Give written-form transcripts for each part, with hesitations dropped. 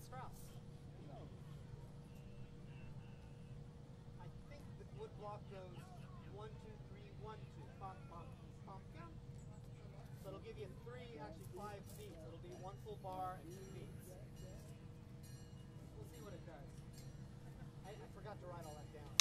Strauss. I think the wood block goes 1, 2, 3, 1, 2. Pop, pop, pop, down. So it'll give you 3, actually 5 beats. It'll be 1 full bar and 2 beats. We'll see what it does. I forgot to write all that down.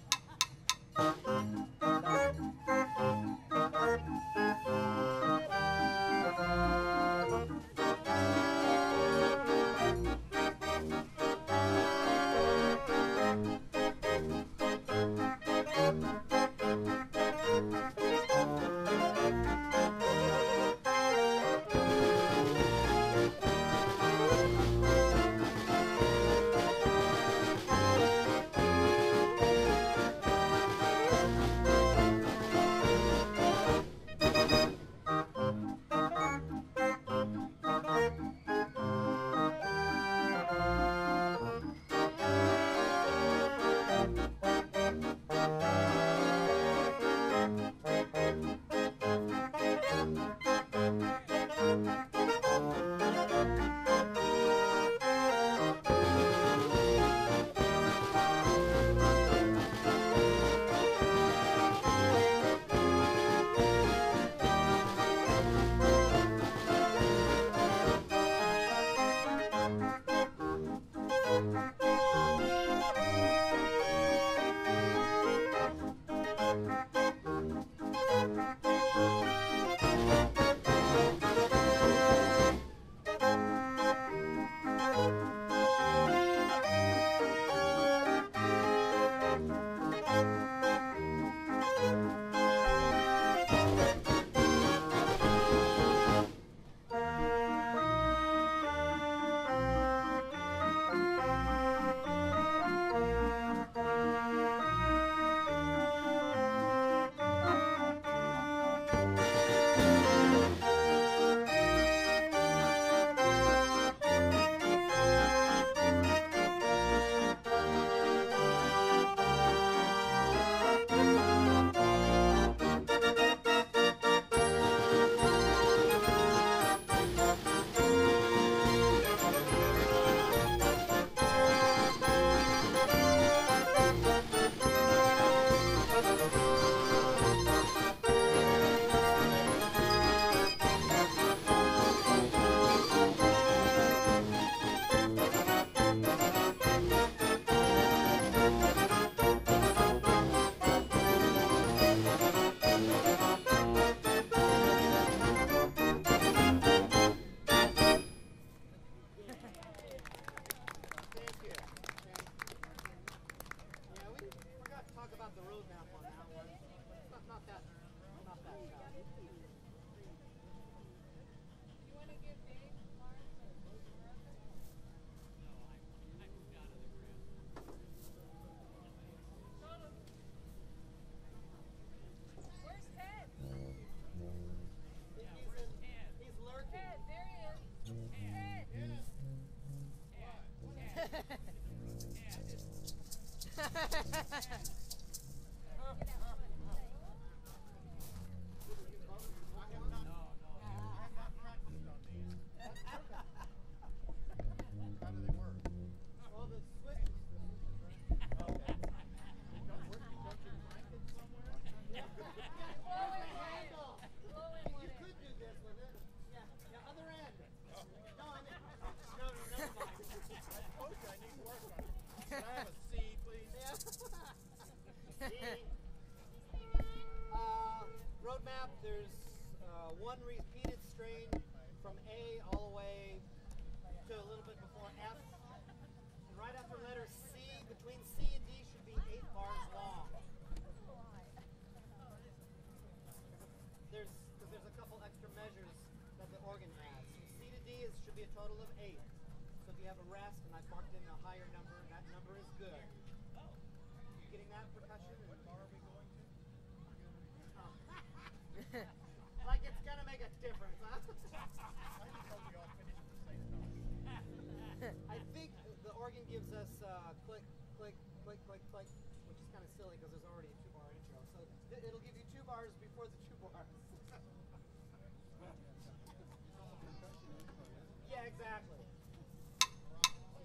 Roadmap, there's one repeated strain from A all the way to a little bit before F. And right after letter C, between C and D should be 8 bars long. There's a couple extra measures that the organ has. From C to D should be a total of 8. So if you have a rest, and I've marked in a higher number, that number is good. You getting that percussion? What bar are we going to? Like it's going to make a difference, huh? I think the organ gives us click, click, click, click, click, which is kind of silly because there's already a 2-bar intro. So it'll give you 2 bars before the 2 bars. Yeah, exactly.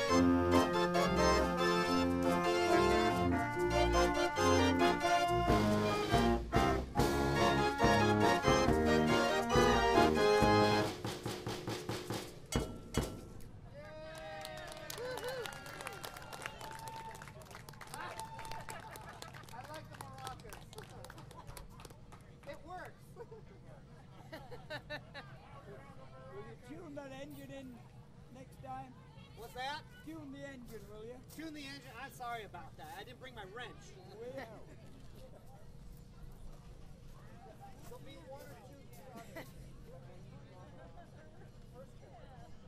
Tune that engine in next time. What's that? Tune the engine, will you? Tune the engine? I'm sorry about that. I didn't bring my wrench. Will. There'll be one or two others. First gen.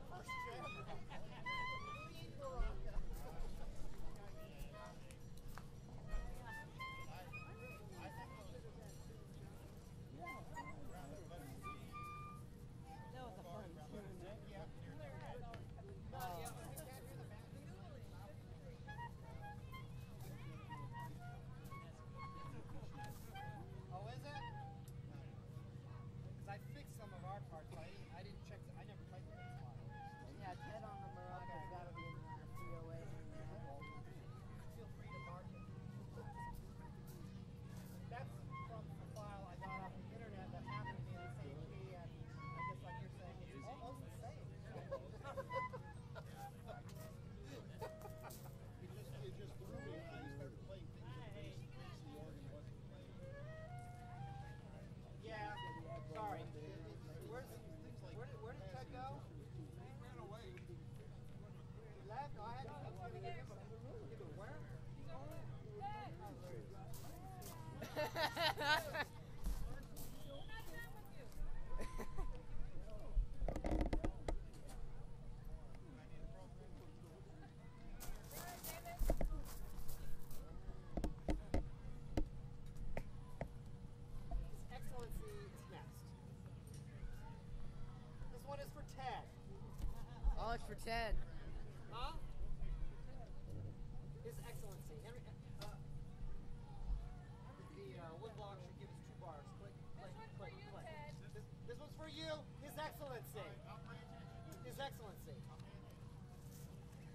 For Ted. Huh? His Excellency. Henry, the woodblock should give us 2 bars. Click, click, click, click. This one's for you. His Excellency. His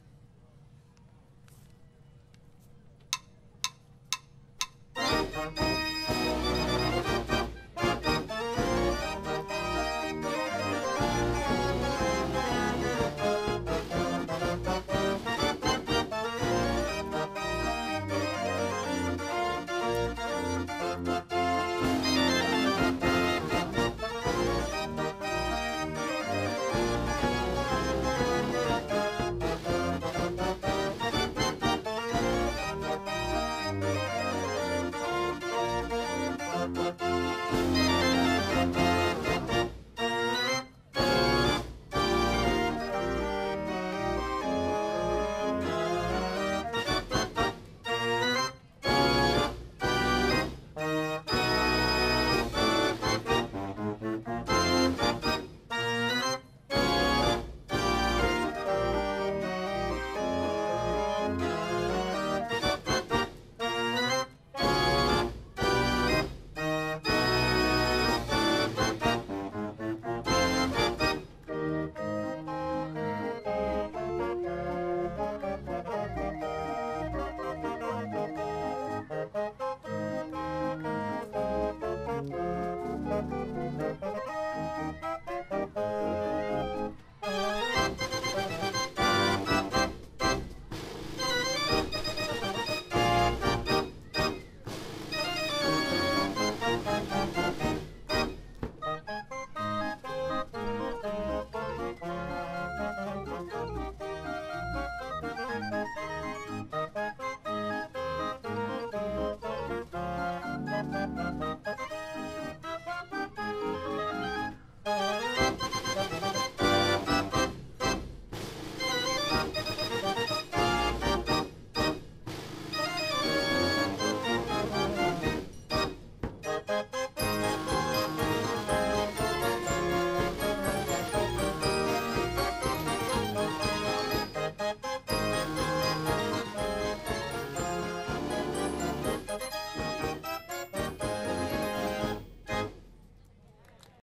Excellency.